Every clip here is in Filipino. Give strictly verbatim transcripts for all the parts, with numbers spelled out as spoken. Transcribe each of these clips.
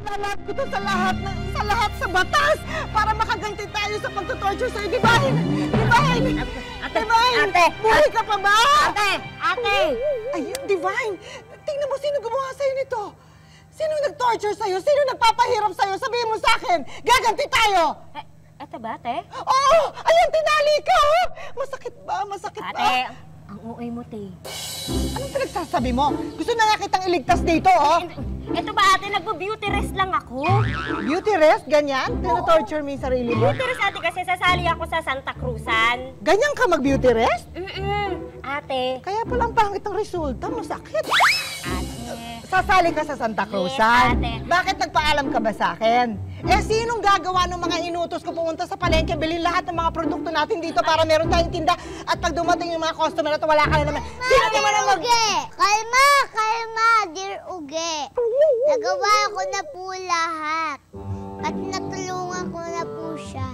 Lalat ko to sa lahat, na, sa lahat sa batas para makaganti tayo sa pagtutorture sa'yo. Devine! Devine! Ate! Devine! Ate! Buhay ka pa ba? Ate! Ate! Ay, Devine! Tingnan mo sino gumawa sa'yo nito. Sino nag-torture sa'yo? Sino nagpapahirap sa'yo? Sabihin mo sa akin, gaganti tayo! Eh, ito ba, ate? Oo! Ayan, tinali ka, oh! Masakit ba? Masakit ba? Ate, ang O A mo, te. Anong pinagsasabi mo? Gusto na nga kitang iligtas dito, oh! Ito ba, ate? Nagbo-beauty rest lang ako. Beauty rest? Ganyan? Tino-torture mo yung sarili mo? Beauty rest, ate, kasi sasali ako sa Santa Cruzan. Ganyan ka mag-beauty rest? Mm-mm. Ate. Kaya palang pangit ang resulta, masakit. Ate. Sasali ka sa Santa Cruzan? Yes, ate. Bakit nagpaalam ka ba sa akin? Eh, sinong gagawa ng mga inutos ko pumunta sa palengke, bilhin lahat ng mga produkto natin dito para meron tayong tinda at pag dumating yung mga customer at wala ka na naman. Sino naman ang mag... Uge! Kalma! Kalma! Dear Uge! Nagawa ko na po lahat. At natulungan ko na po siya.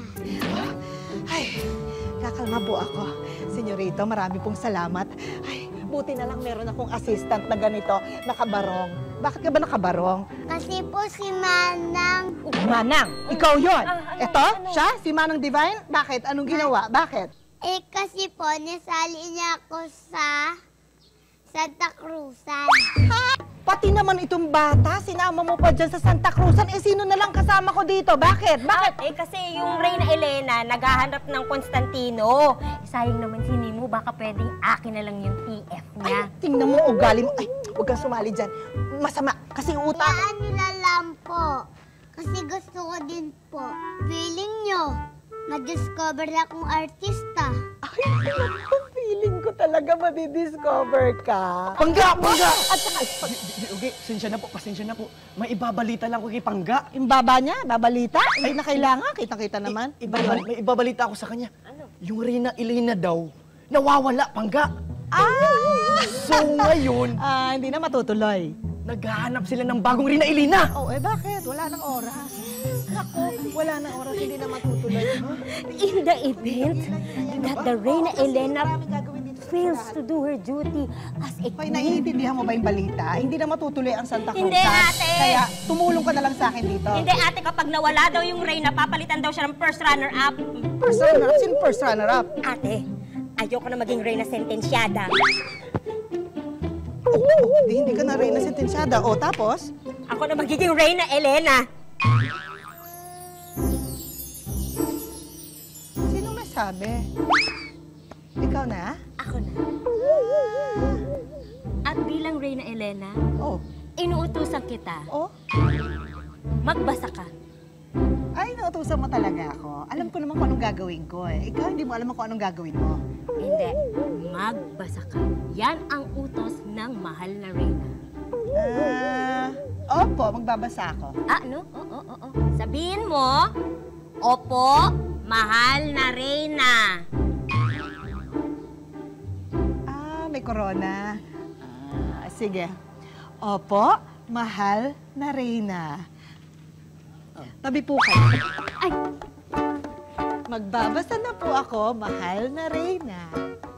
Ay, kakalma po ako. Senyorito, marami pong salamat. Ay, buti na lang meron akong assistant na ganito, nakabarong. Bakit ka ba nakabarong? Kasi po si Manang... Manang, ikaw yon. Ah, ano, Ito, ano? siya, si Manang Devine. Bakit? Anong ginawa? Bakit? Eh kasi po, nasali niya ako sa Santa Cruzan. Ha? Pati naman itong bata, sinama mo pa dyan sa Santa Cruzan. Eh, sino na lang kasama ko dito? Bakit? Bakit? Ate, kasi yung Reyna Elena, naghahanap ng Constantino. Sayang naman si Nemo, baka pwedeng akin na lang yung T F niya. Ay, tingnan mo, ugali mo. Ay, huwag kang sumali dyan. Masama, kasi utang. Yan nila lang po. Kasi gusto ko din po. Feeling nyo, ma-discover na akong artista. Ay, feeling ko talaga madidiscover ka. Pangga! Pangga! At saka, Okay, pasensya na po, pasensya na po. May ibabalita lang ko kay Pangga. yung baba niya, babalita? Hindi na kailangan. Kita-kita naman. I- ibabal- may ibabalita ako sa kanya. Ano? Yung Reyna Elena daw, nawawala, Pangga. Ah! So ngayon, Ah, hindi na matutuloy. naghahanap sila ng bagong Reyna Elena. Oh, eh bakit? Wala nang oras. Naku, wala nang oras, hindi na matutuloy. In the event that the Reyna Elena fails to do her duty as a Hoy, queen. naiintindihan mo ba yung balita? Hindi na matutuloy ang Santa Cruz. Hindi, ate. Kaya tumulong ka na lang sa akin dito. Hindi, ate, kapag nawala daw yung Reyna, papalitan daw siya ng first runner-up. First runner-up? Sino first runner-up? Ate, ayoko na maging Reyna sentensyada. Oh, oh, hindi, hindi ka na Reyna sentensyada. O, tapos? Ako na magiging Reyna Elena. Sino masabi? Ikaw na? Ako na. At bilang Reyna Elena, Oh. inuutusan kita, Oh? magbasa ka. Ay, nautusan mo talaga ako. Alam ko naman kung anong gagawin ko eh. Ikaw, hindi mo alam kung anong gagawin mo. Hindi, magbasa ka. Yan ang utos ng mahal na Reyna. Ah, opo, magbabasa ako. Ah, no? Oo, oo, oo. Sabihin mo, opo, mahal na Reyna. Ah, may corona. Ah, sige. Opo, mahal na Reyna. Tabi po kayo. Ay, Magbabasa na po ako, mahal na Reyna.